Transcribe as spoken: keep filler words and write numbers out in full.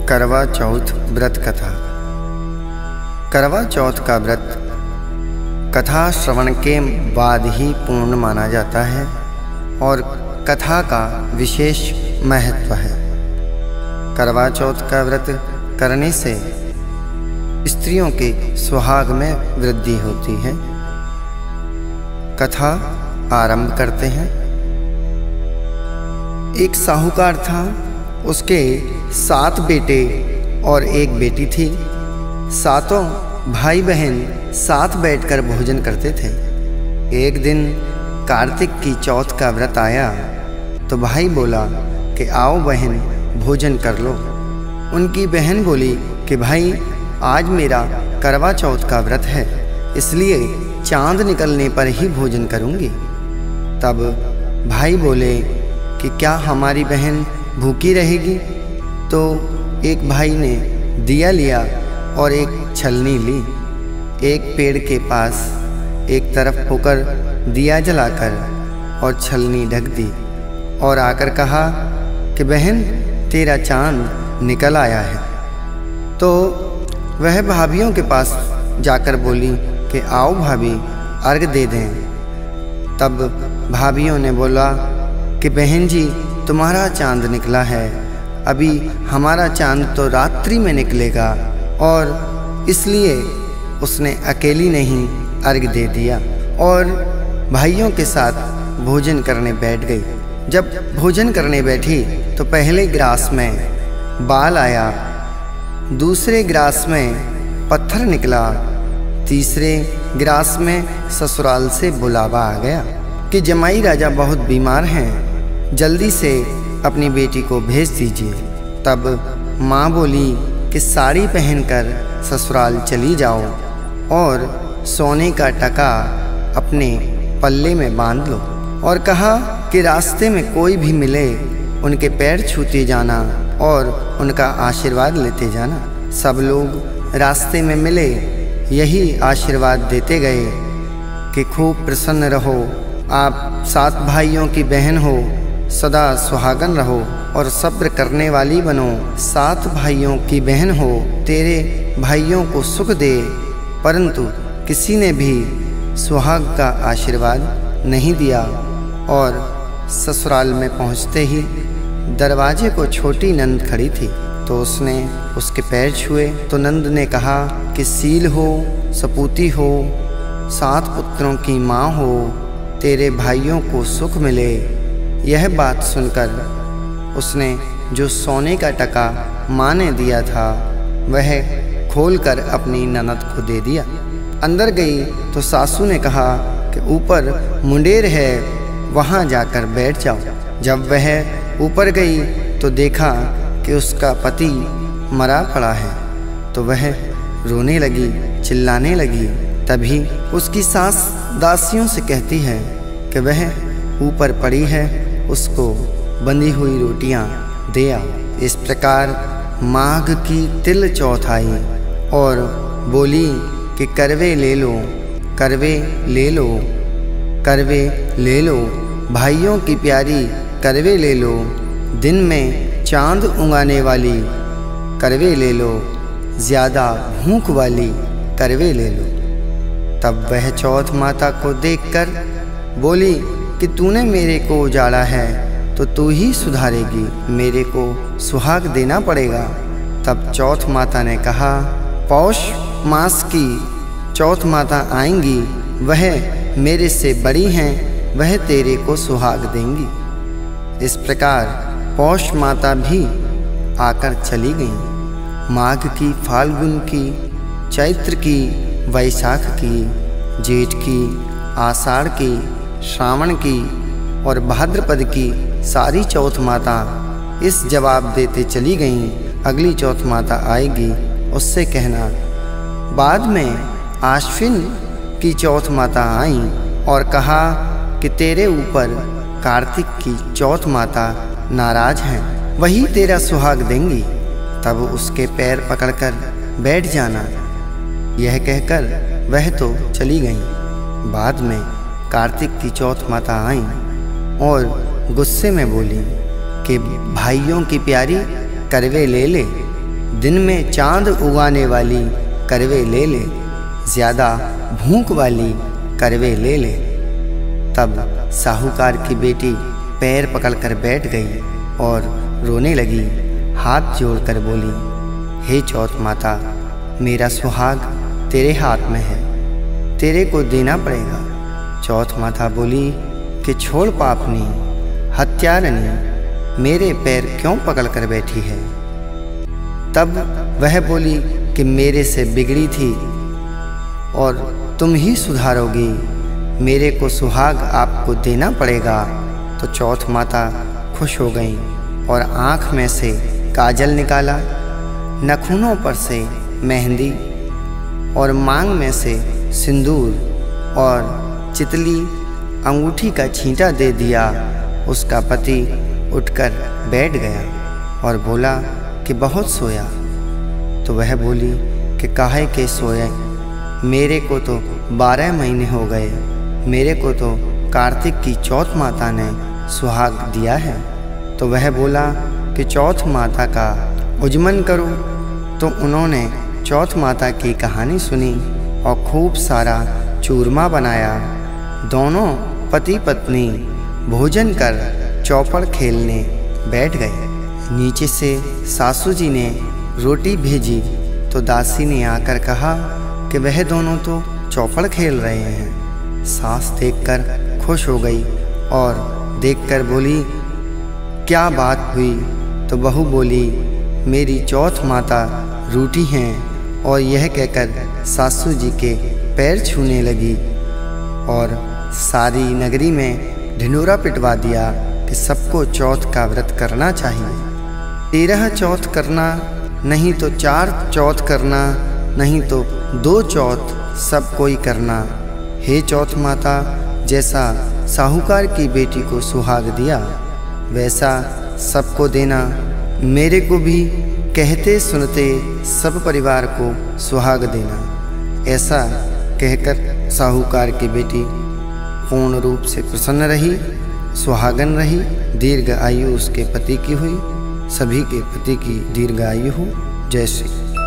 करवा चौथ व्रत कथा। करवा चौथ का व्रत कथा श्रवण के बाद ही पूर्ण माना जाता है और कथा का विशेष महत्व है। करवा चौथ का व्रत करने से स्त्रियों के सुहाग में वृद्धि होती है। कथा आरंभ करते हैं। एक साहूकार था, उसके सात बेटे और एक बेटी थी। सातों भाई बहन साथ बैठकर भोजन करते थे। एक दिन कार्तिक की चौथ का व्रत आया तो भाई बोला कि आओ बहन भोजन कर लो। उनकी बहन बोली कि भाई आज मेरा करवा चौथ का व्रत है, इसलिए चांद निकलने पर ही भोजन करूंगी। तब भाई बोले कि क्या हमारी बहन भूखी रहेगी? तो एक भाई ने दिया लिया और एक छलनी ली। एक पेड़ के पास एक तरफ होकर दिया जलाकर और छलनी ढक दी और आकर कहा कि बहन तेरा चांद निकल आया है। तो वह भाभियों के पास जाकर बोली कि आओ भाभी अर्घ दे दें। तब भाभियों ने बोला कि बहन जी तुम्हारा चांद निकला है, अभी हमारा चांद तो रात्रि में निकलेगा, और इसलिए उसने अकेली नहीं अर्घ दे दिया और भाइयों के साथ भोजन करने बैठ गई। जब भोजन करने बैठी तो पहले ग्रास में बाल आया, दूसरे ग्रास में पत्थर निकला, तीसरे ग्रास में ससुराल से बुलावा आ गया कि जमाई राजा बहुत बीमार हैं, जल्दी से अपनी बेटी को भेज दीजिए। तब माँ बोली कि साड़ी पहनकर ससुराल चली जाओ और सोने का टका अपने पल्ले में बांध लो, और कहा कि रास्ते में कोई भी मिले उनके पैर छूते जाना और उनका आशीर्वाद लेते जाना। सब लोग रास्ते में मिले यही आशीर्वाद देते गए कि खूब प्रसन्न रहो, आप सात भाइयों की बहन हो, सदा सुहागन रहो और सब्र करने वाली बनो। सात भाइयों की बहन हो, तेरे भाइयों को सुख दे। परंतु किसी ने भी सुहाग का आशीर्वाद नहीं दिया और ससुराल में पहुंचते ही दरवाजे को छोटी नंद खड़ी थी, तो उसने उसके पैर छुए तो नंद ने कहा कि सील हो, सपूती हो, सात पुत्रों की माँ हो, तेरे भाइयों को सुख मिले। यह बात सुनकर उसने जो सोने का टका माँ ने दिया था वह खोलकर अपनी ननद को दे दिया। अंदर गई तो सासू ने कहा कि ऊपर मुंडेर है, वहाँ जाकर बैठ जाओ। जब वह ऊपर गई तो देखा कि उसका पति मरा पड़ा है, तो वह रोने लगी, चिल्लाने लगी। तभी उसकी सास दासियों से कहती है कि वह ऊपर पड़ी है, उसको बंधी हुई रोटियां दे आओ। इस प्रकार माघ की तिल चौथ आई और बोली कि करवे ले लो, करवे ले लो, करवे ले लो, भाइयों की प्यारी करवे ले लो, दिन में चांद उगाने वाली करवे ले लो, ज़्यादा भूख वाली करवे ले लो। तब वह चौथ माता को देखकर बोली कि तूने मेरे को उजाड़ा है तो तू ही सुधारेगी, मेरे को सुहाग देना पड़ेगा। तब चौथ माता ने कहा पौष मास की चौथ माता आएंगी, वह मेरे से बड़ी हैं, वह तेरे को सुहाग देंगी। इस प्रकार पौष माता भी आकर चली गईं। माघ की, फाल्गुन की, चैत्र की, वैशाख की, जेठ की, आषाढ़ की, श्रावण की और भाद्रपद की सारी चौथ माता इस जवाब देते चली गईं, अगली चौथ माता आएगी उससे कहना। बाद में आश्विन की चौथ माता आई और कहा कि तेरे ऊपर कार्तिक की चौथ माता नाराज हैं, वही तेरा सुहाग देंगी, तब उसके पैर पकड़कर बैठ जाना। यह कहकर वह तो चली गईं। बाद में कार्तिक की चौथ माता आई और गुस्से में बोली कि भाइयों की प्यारी करवे ले ले, दिन में चांद उगाने वाली करवे ले ले, ज़्यादा भूख वाली करवे ले ले। तब साहूकार की बेटी पैर पकड़कर बैठ गई और रोने लगी, हाथ जोड़कर बोली, हे चौथ माता, मेरा सुहाग तेरे हाथ में है, तेरे को देना पड़ेगा। चौथ माता बोली कि छोड़ पापनी, हत्यारनी, मेरे पैर क्यों पकड़ कर बैठी है। तब वह बोली कि मेरे से बिगड़ी थी और तुम ही सुधारोगी, मेरे को सुहाग आपको देना पड़ेगा। तो चौथ माता खुश हो गई और आँख में से काजल निकाला, नखूनों पर से मेहंदी और मांग में से सिंदूर और चितली अंगूठी का छींटा दे दिया। उसका पति उठकर बैठ गया और बोला कि बहुत सोया। तो वह बोली कि काहे के सोए, मेरे को तो बारह महीने हो गए, मेरे को तो कार्तिक की चौथ माता ने सुहाग दिया है। तो वह बोला कि चौथ माता का उजमन करूं। तो उन्होंने चौथ माता की कहानी सुनी और खूब सारा चूरमा बनाया। दोनों पति पत्नी भोजन कर चौपड़ खेलने बैठ गए। नीचे से सासू जी ने रोटी भेजी तो दासी ने आकर कहा कि वह दोनों तो चौपड़ खेल रहे हैं। सास देखकर खुश हो गई और देखकर बोली, क्या बात हुई। तो बहू बोली, मेरी चौथ माता रूठी हैं। और यह कहकर सासू जी के पैर छूने लगी और सारी नगरी में ढिंढोरा पिटवा दिया कि सबको चौथ का व्रत करना चाहिए। तेरह चौथ करना, नहीं तो चार चौथ करना, नहीं तो दो चौथ सब कोई करना। हे चौथ माता, जैसा साहूकार की बेटी को सुहाग दिया वैसा सबको देना, मेरे को भी कहते सुनते सब परिवार को सुहाग देना। ऐसा कहकर साहूकार की बेटी पूर्ण रूप से प्रसन्न रही, सुहागन रही। दीर्घ आयु उसके पति की हुई। सभी के पति की दीर्घ आयु हो। जय श्री